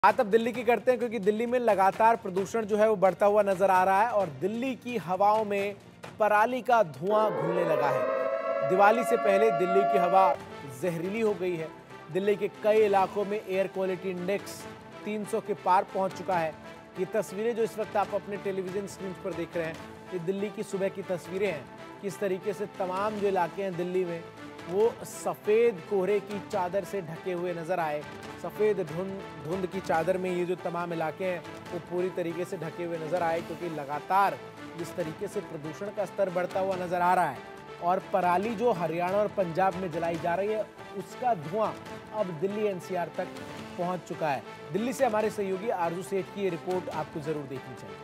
बात अब दिल्ली की करते हैं क्योंकि दिल्ली में लगातार प्रदूषण जो है वो बढ़ता हुआ नजर आ रहा है और दिल्ली की हवाओं में पराली का धुआं घुलने लगा है। दिवाली से पहले दिल्ली की हवा जहरीली हो गई है। दिल्ली के कई इलाकों में एयर क्वालिटी इंडेक्स 300 के पार पहुंच चुका है। ये तस्वीरें जो इस वक्त आप अपने टेलीविजन स्क्रीन पर देख रहे हैं, ये दिल्ली की सुबह की तस्वीरें हैं। किस तरीके से तमाम जो इलाके हैं दिल्ली में वो सफ़ेद कोहरे की चादर से ढके हुए नजर आए। सफ़ेद धुंध की चादर में ये जो तमाम इलाके हैं वो पूरी तरीके से ढके हुए नजर आए, क्योंकि लगातार जिस तरीके से प्रदूषण का स्तर बढ़ता हुआ नजर आ रहा है और पराली जो हरियाणा और पंजाब में जलाई जा रही है उसका धुआं अब दिल्ली एनसीआर तक पहुंच चुका है। दिल्ली से हमारे सहयोगी आरजू सेठ की ये रिपोर्ट आपको जरूर देखनी चाहिए।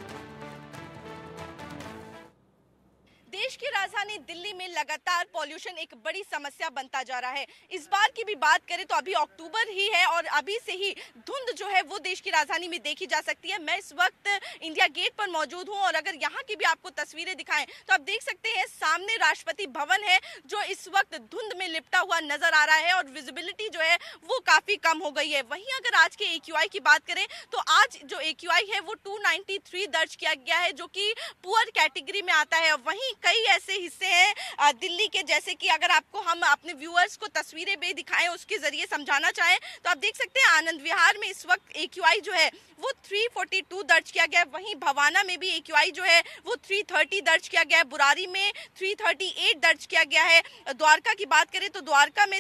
देश की राजधानी दिल्ली में लगातार पॉल्यूशन एक बड़ी समस्या बनता जा रहा है। इस बार की भी बात करें तो अभी अक्टूबर ही है और अभी से ही धुंध जो है वो देश की राजधानी में देखी जा सकती है। मैं इस वक्त इंडिया गेट पर मौजूद हूं और अगर यहाँ की भी आपको तस्वीरें दिखाएं तो आप देख सकते हैं सामने राष्ट्रपति भवन है जो इस वक्त धुंध में लिपटा हुआ नजर आ रहा है और विजिबिलिटी जो है वो काफी कम हो गई है। वहीं अगर आज के AQI की बात करें तो आज जो AQI है वो 293 दर्ज किया गया है, जो कि पुअर कैटेगरी में आता है। वहीं कई ऐसे हिस्से हैं दिल्ली के, जैसे कि अगर आपको हम अपने व्यूअर्स को तस्वीरें भी दिखाएं उसके जरिए समझाना चाहें तो आप देख सकते हैं आनंद विहार में इस वक्त AQI जो है वो 342 दर्ज किया गया है। वहीं भवाना में भी AQI जो है वो 330 दर्ज किया गया है। बुरारी में 338 दर्ज किया गया है। द्वारका की बात करें तो द्वारका में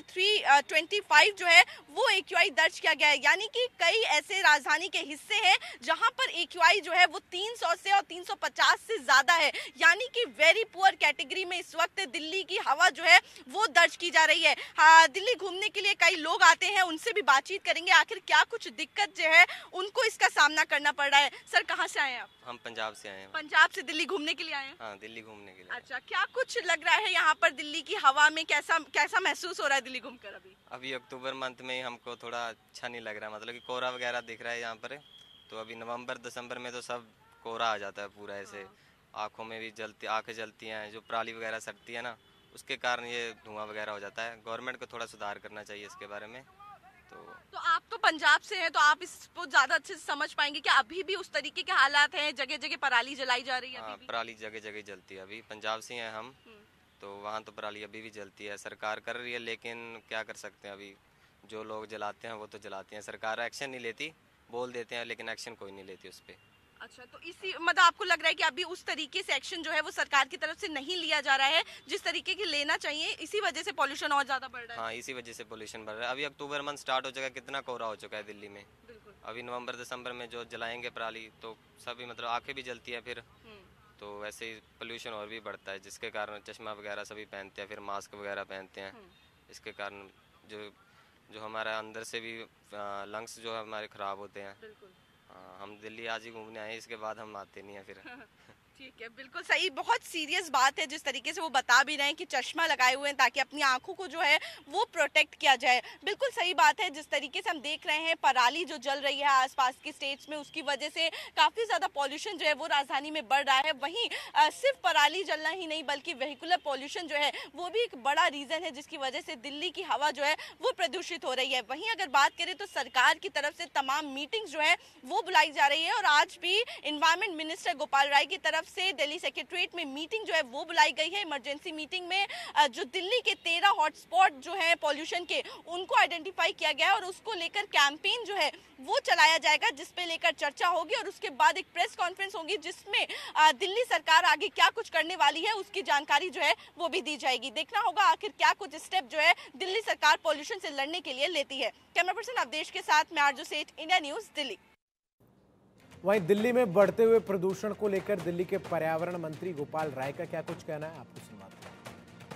325 जो है वो AQI दर्ज किया गया है। यानी कि कई ऐसे राजधानी के हिस्से हैं जहां पर AQI जो है वो 300 से और 350 से ज्यादा है। यानी कि वेरी पुअर कैटेगरी में इस वक्त दिल्ली की हवा जो है वो दर्ज की जा रही है। दिल्ली घूमने के लिए कई लोग आते हैं, उनसे भी बातचीत करेंगे आखिर क्या कुछ दिक्कत जो है उनको इसका सामना करना पड़ रहा है। सर, कहाँ से आए हैं आप? हम पंजाब से आए हैं। पंजाब से दिल्ली घूमने के लिए आए हैं? हाँ, दिल्ली घूमने के लिए। अच्छा, क्या कुछ लग रहा है यहाँ पर दिल्ली की हवा में? कैसा महसूस हो रहा है दिल्ली घूमकर? अभी अक्टूबर मंथ में हमको थोड़ा अच्छा नहीं लग रहा, मतलब कि कोहरा वगैरह दिख रहा है यहाँ पर। तो अभी नवंबर दिसंबर में तो सब कोहरा आ जाता है पूरा ऐसे। आँखों में भी आँखें जलती हैं, जो पराली वगैरह सड़ती है ना उसके कारण ये धुआं वगैरह हो जाता है। गवर्नमेंट को थोड़ा सुधार करना चाहिए इसके बारे में। तो आप तो पंजाब से हैं तो आप इसको ज्यादा अच्छे से समझ पाएंगे कि अभी भी उस तरीके के हालात हैं, जगह जगह पराली जलाई जा रही है? हाँ, पराली जगह जगह जलती है। अभी पंजाब से हैं हम, तो वहाँ तो पराली अभी भी जलती है। सरकार कर रही है लेकिन क्या कर सकते हैं, अभी जो लोग जलाते हैं वो तो जलाते हैं। सरकार एक्शन नहीं लेती, बोल देते हैं लेकिन एक्शन कोई नहीं लेती उस पर। अच्छा, तो इसी मतलब आपको लग रहा है कि अभी उस तरीके से एक्शन जो है वो सरकार की तरफ से नहीं लिया जा रहा है जिस तरीके की लेना चाहिए, इसी वजह से पॉल्यूशन और ज्यादा बढ़ रहा है? हाँ, इसी वजह से पॉल्यूशन बढ़ रहा है। अभी अक्टूबर मंथ स्टार्ट हो चुका है, कितना कोहरा हो चुका है दिल्ली में। अभी नवंबर दिसंबर में जो जलाएंगे पराली तो सभी मतलब आंखें भी जलती है फिर, तो वैसे ही पोल्यूशन और भी बढ़ता है, जिसके कारण चश्मा वगैरह सभी पहनते हैं, फिर मास्क वगैरह पहनते हैं। इसके कारण जो हमारा अंदर से भी लंग्स जो है हमारे खराब होते हैं। हम दिल्ली आज ही घूमने आए, इसके बाद हम आते नहीं हैं फिर। ठीक है, बिल्कुल सही। बहुत सीरियस बात है जिस तरीके से वो बता भी रहे हैं कि चश्मा लगाए हुए हैं ताकि अपनी आंखों को जो है वो प्रोटेक्ट किया जाए। बिल्कुल सही बात है। जिस तरीके से हम देख रहे हैं पराली जो जल रही है आसपास की स्टेट्स में, उसकी वजह से काफी ज्यादा पॉल्यूशन जो है वो राजधानी में बढ़ रहा है। वहीं सिर्फ पराली जलना ही नहीं बल्कि वेहिकुलर पॉल्यूशन जो है वो भी एक बड़ा रीजन है जिसकी वजह से दिल्ली की हवा जो है वो प्रदूषित हो रही है। वहीं अगर बात करें तो सरकार की तरफ से तमाम मीटिंग्स जो है वो बुलाई जा रही है और आज भी एनवायरमेंट मिनिस्टर गोपाल राय की तरफ से दिल्ली सेक्रेटरीट में मीटिंग जो है वो बुलाई गई है। इमरजेंसी मीटिंग में जो दिल्ली के 13 हॉटस्पॉट जो है पॉल्यूशन के उनको आइडेंटिफाई किया गया और उसको लेकर कैंपेन जो है वो चलाया जाएगा, जिस पे लेकर चर्चा होगी और उसके बाद एक प्रेस कॉन्फ्रेंस होगी जिसमें दिल्ली सरकार आगे क्या कुछ करने वाली है उसकी जानकारी जो है वो भी दी जाएगी। देखना होगा आखिर क्या कुछ स्टेप जो है दिल्ली सरकार पॉल्यूशन से लड़ने के लिए लेती है। कैमरा पर्सन अवधेश के साथ मैं आरजू सेठ, इंडिया न्यूज, दिल्ली। वहीं दिल्ली में बढ़ते हुए प्रदूषण को लेकर दिल्ली के पर्यावरण मंत्री गोपाल राय का क्या कुछ कहना है, आपको सुनवाते हैं।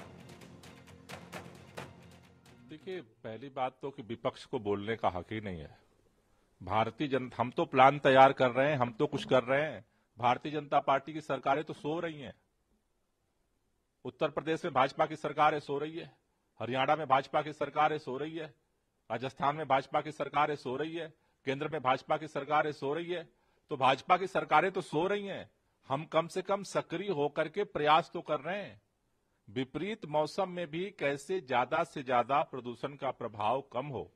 देखिए, पहली बात तो कि विपक्ष को बोलने का हक ही नहीं है। भारतीय जनता, हम तो प्लान तैयार कर रहे हैं, हम तो कुछ कर रहे हैं। भारतीय जनता पार्टी की सरकारें तो सो रही हैं। उत्तर प्रदेश में भाजपा की सरकार सो रही है, हरियाणा में भाजपा की सरकार सो रही है, राजस्थान में भाजपा की सरकार सो रही है, केंद्र में भाजपा की सरकार सो रही है। तो भाजपा की सरकारें तो सो रही हैं, हम कम से कम सक्रिय होकर के प्रयास तो कर रहे हैं। विपरीत मौसम में भी कैसे ज्यादा से ज्यादा प्रदूषण का प्रभाव कम हो,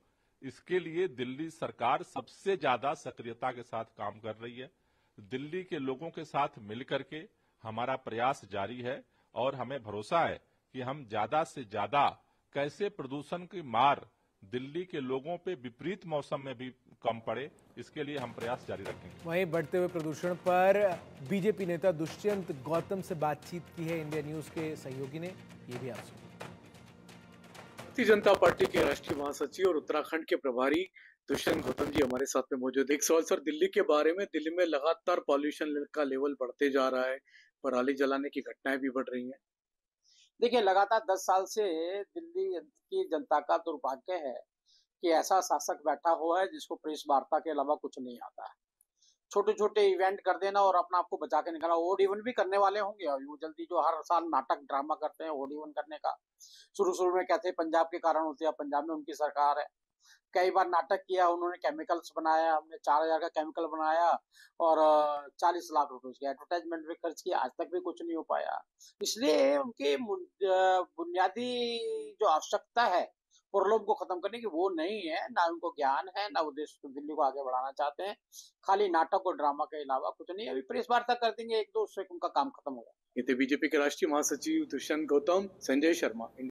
इसके लिए दिल्ली सरकार सबसे ज्यादा सक्रियता के साथ काम कर रही है। दिल्ली के लोगों के साथ मिलकर के हमारा प्रयास जारी है और हमें भरोसा है कि हम ज्यादा से ज्यादा कैसे प्रदूषण की मार दिल्ली के लोगों पे विपरीत मौसम में भी कम पड़े, इसके लिए हम प्रयास जारी रखेंगे। वहीं बढ़ते हुए प्रदूषण पर बीजेपी नेता दुष्यंत गौतम से बातचीत की है इंडिया न्यूज के सहयोगी ने, ये भी आप सुनिए। भारतीय जनता पार्टी के राष्ट्रीय महासचिव और उत्तराखंड के प्रभारी दुष्यंत गौतम जी हमारे साथ में मौजूद है। एक सवाल सर, दिल्ली के बारे में, दिल्ली में लगातार पॉल्यूशन का लेवल बढ़ते जा रहा है, पराली जलाने की घटनाएं भी बढ़ रही हैं। देखिए, लगातार 10 साल से दिल्ली की जनता का दुर्भाग्य है कि ऐसा शासक बैठा हुआ है जिसको प्रेस वार्ता के अलावा कुछ नहीं आता है। छोटे छोटे इवेंट कर देना और अपना आपको बचा के निकाला। ओड इवन भी करने वाले होंगे अभी वो जल्दी, जो हर साल नाटक ड्रामा करते हैं ओड इवन करने का। शुरू में कहते हैं पंजाब के कारण होते हैं, पंजाब में उनकी सरकार है। कई बार नाटक किया उन्होंने, केमिकल्स बनाया, हमने 4000 का केमिकल बनाया और 40 लाख रुपए उसकी एडवर्टाइजमेंट भी खर्च किया, आज तक भी कुछ नहीं हो पाया। इसलिए उनकी बुनियादी जो आवश्यकता है प्रलोभ को खत्म करने की, वो नहीं है, ना उनको ज्ञान है, ना वो देश को, दिल्ली को आगे बढ़ाना चाहते हैं। खाली नाटक और ड्रामा के अलावा कुछ नहीं। अभी प्रेस वार्ता कर देंगे एक दो, उससे उनका काम खत्म होगा। ये थे बीजेपी के राष्ट्रीय महासचिव दुष्यंत गौतम। संजय शर्मा।